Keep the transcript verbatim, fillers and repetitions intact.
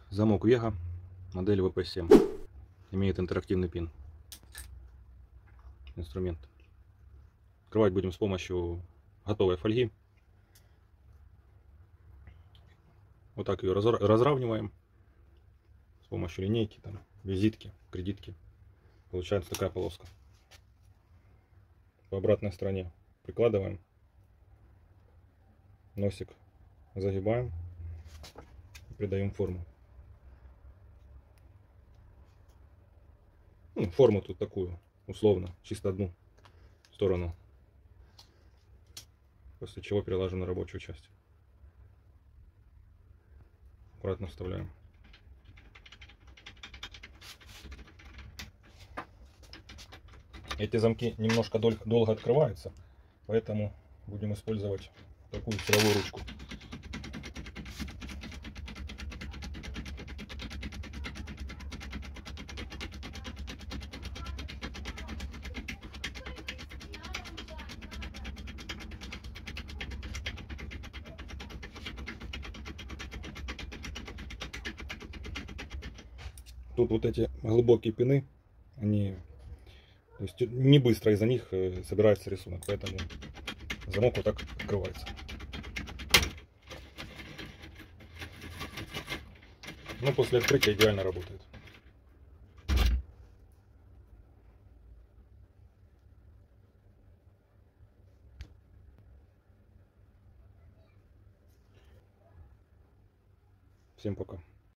Замок Вега, модель вэ пэ семь. Имеет интерактивный пин. Инструмент. Открывать будем с помощью готовой фольги. Вот так ее разравниваем с помощью линейки, там, визитки, кредитки. Получается такая полоска. По обратной стороне прикладываем, носик загибаем и придаем форму. Ну, форму тут такую, условно, чисто одну сторону. После чего переложим на рабочую часть. Аккуратно вставляем. Эти замки немножко долго открываются, поэтому будем использовать такую силовую ручку. Тут вот эти глубокие пины, они, то есть не быстро из-за них собирается рисунок, поэтому замок вот так открывается. Но после открытия идеально работает. Всем пока.